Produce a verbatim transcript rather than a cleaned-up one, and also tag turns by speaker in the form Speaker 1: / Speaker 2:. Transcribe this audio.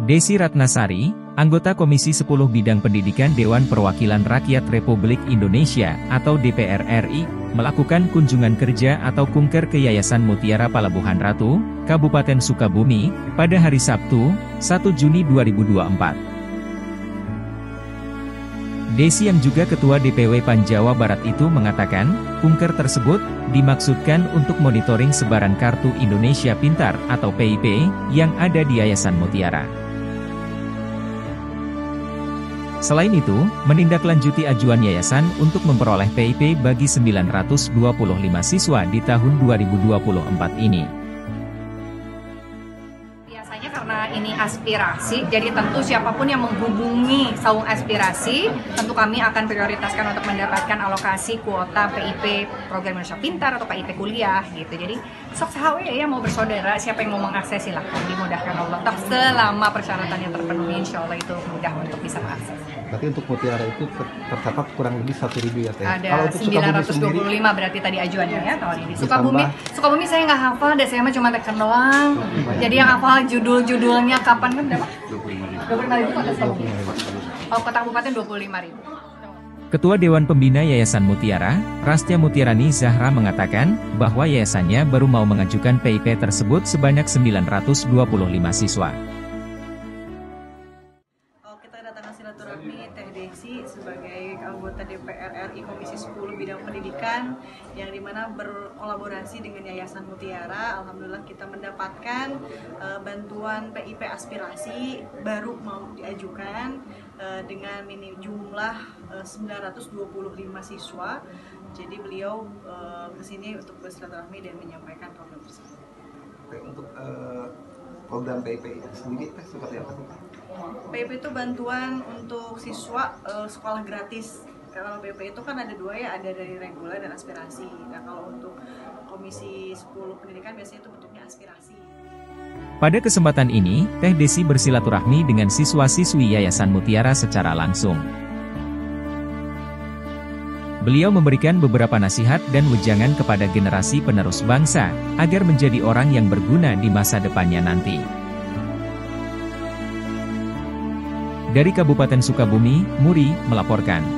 Speaker 1: Desi Ratnasari, anggota Komisi sepuluh Bidang Pendidikan Dewan Perwakilan Rakyat Republik Indonesia atau D P R R I, melakukan kunjungan kerja atau kunker ke Yayasan Mutiara Palabuhan Ratu, Kabupaten Sukabumi, pada hari Sabtu, satu Juni dua ribu dua puluh empat. Desi yang juga Ketua D P W P A N Jawa Barat itu mengatakan, kunker tersebut dimaksudkan untuk monitoring sebaran Kartu Indonesia Pintar atau P I P yang ada di Yayasan Mutiara. Selain itu, menindaklanjuti ajuan yayasan untuk memperoleh P I P bagi sembilan ratus dua puluh lima siswa di tahun dua ribu dua puluh empat ini.
Speaker 2: Biasanya karena ini aspirasi, jadi tentu siapapun yang menghubungi saung aspirasi, tentu kami akan prioritaskan untuk mendapatkan alokasi kuota P I P Program Indonesia Pintar atau P I P kuliah gitu. Jadi sok sahawe ya mau bersaudara, siapa yang mau mengakses silahkan, dimudahkan Allah. Toh selama persyaratannya terpenuhi, insya Allah itu mudah untuk bisa mengakses.
Speaker 3: Berarti untuk Mutiara itu tercatat kurang lebih satu ribu ya Teh?
Speaker 2: Ada sembilan ratus dua puluh lima berarti tadi ajuannya ya tahun ini. Sukabumi, Sukabumi saya nggak hafal deh, saya mah cuma tekan doang. Jadi yang hafal judul-judulnya kapan kan berapa? dua puluh lima ribu kota Sukabumi. Oh, kota kabupaten dua puluh lima ribu.
Speaker 1: Ketua Dewan Pembina Yayasan Mutiara, Rastya Mutiarani Zahra mengatakan, bahwa yayasannya baru mau mengajukan P I P tersebut sebanyak sembilan ratus dua puluh lima siswa.
Speaker 4: Silaturahmi Teh Desi sebagai anggota D P R R I Komisi sepuluh Bidang Pendidikan yang dimana berkolaborasi dengan Yayasan Mutiara. Alhamdulillah kita mendapatkan uh, bantuan P I P aspirasi baru mau diajukan uh, dengan minim jumlah uh, sembilan ratus dua puluh lima siswa. Jadi beliau uh, kesini untuk bersilaturahmi dan menyampaikan program tersebut.
Speaker 3: Oke, untuk uh, program P I P sendiri Teh seperti apa sih?
Speaker 4: P I P itu bantuan untuk siswa uh, sekolah gratis. Kalau P I P itu kan ada dua ya, ada dari reguler dan aspirasi. Nah kalau untuk Komisi sepuluh Pendidikan biasanya itu bentuknya aspirasi.
Speaker 1: Pada kesempatan ini, Teh Desi bersilaturahmi dengan siswa-siswi Yayasan Mutiara secara langsung. Beliau memberikan beberapa nasihat dan wejangan kepada generasi penerus bangsa, agar menjadi orang yang berguna di masa depannya nanti. Dari Kabupaten Sukabumi, Muri melaporkan.